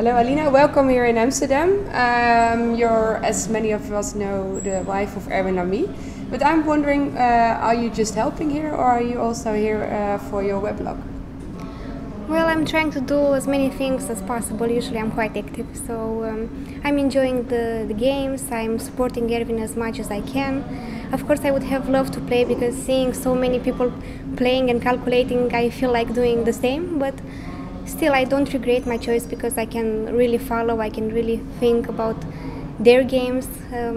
Hello Alina, welcome here in Amsterdam. You're, as many of us know, the wife of Erwin Lamy. But I'm wondering, are you just helping here or are you also here for your weblog? Well, I'm trying to do as many things as possible. Usually I'm quite active, so I'm enjoying the games. I'm supporting Erwin as much as I can. Of course, I would have loved to play because seeing so many people playing and calculating, I feel like doing the same. But still, I don't regret my choice because I can really follow, I can really think about their games.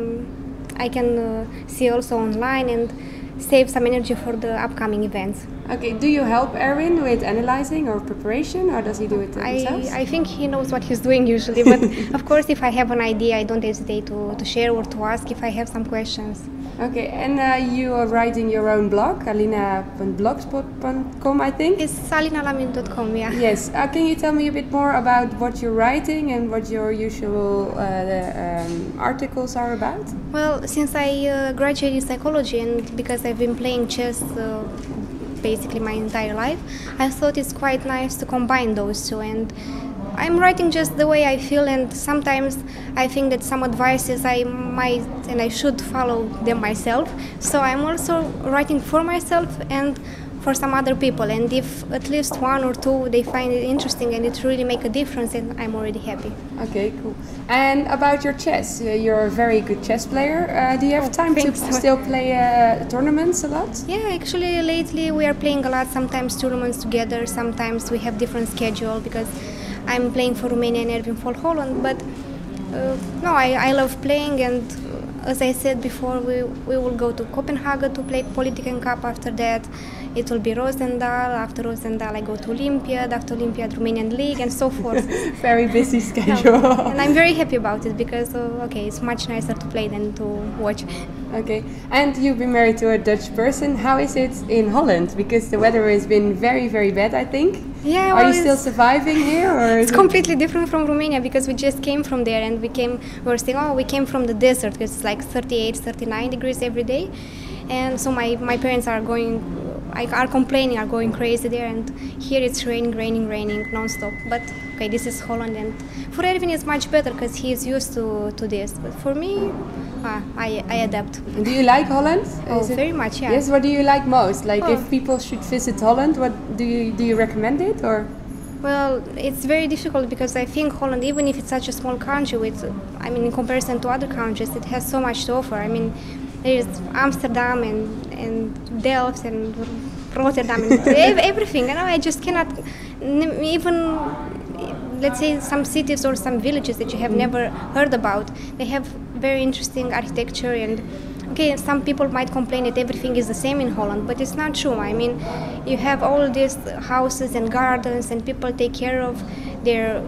I can see also online and save some energy for the upcoming events. Okay, do you help Erwin with analyzing or preparation, or does he do it himself? I think he knows what he's doing usually, but of course if I have an idea I don't hesitate to share or to ask if I have some questions. Okay, and you are writing your own blog, alina.blogspot.com, I think? It's alinalamy.com, yeah. Yes, can you tell me a bit more about what you're writing and what your usual articles are about? Well, since I graduated psychology and because I've been playing chess basically my entire life, I thought it's quite nice to combine those two, and I'm writing just the way I feel, and sometimes I think that some advices I might and I should follow them myself, so I'm also writing for myself and for some other people, and if at least one or two they find it interesting and it really make a difference, then I'm already happy. Okay, cool. And about your chess, you're a very good chess player. Do you have time to still play tournaments a lot? Yeah, actually lately we are playing a lot, sometimes tournaments together, sometimes we have different schedule because I'm playing for Romania and Erwin for Holland, but no, I love playing, and as I said before, we will go to Copenhagen to play Politiken Cup. After that it will be Roosendaal, after Roosendaal I go to Olympiad, after Olympiad Romanian League and so forth. Very busy schedule. No. And I'm very happy about it because okay, it's much nicer to play than to watch. Okay, and you've been married to a Dutch person. How is it in Holland? Because the weather has been very, very bad, I think. Yeah, well, are you still surviving here, or it's completely different from Romania because we just came from there and we were saying, oh, we came from the desert because it's like 38, 39 degrees every day, and so my parents are complaining, are going crazy there, and here it's raining non-stop. But okay, this is Holland, and for Erwin it's much better because he is used to this. But for me, I adapt. Do you like Holland? Oh, very much, yeah. Yes, what do you like most? Like, if people should visit Holland, what do you recommend it, or? Well, it's very difficult because I think Holland, even if it's such a small country, in comparison to other countries, it has so much to offer. I mean, there is Amsterdam and Delft and Rotterdam and everything. And I just cannot even, let's say, some cities or some villages that you have never heard about. They have very interesting architecture, and okay, some people might complain that everything is the same in Holland, but it's not true. I mean, you have all these houses and gardens, and people take care of their,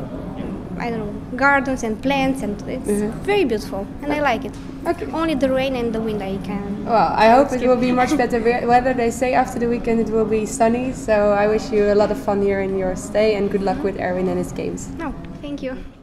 gardens and plants, and it's very beautiful, and I like it. Okay. Only the rain and the wind I can. Well, I hope it will be much better weather. They say after the weekend it will be sunny, so I wish you a lot of fun here in your stay, and good luck with Erwin and his games. No, thank you.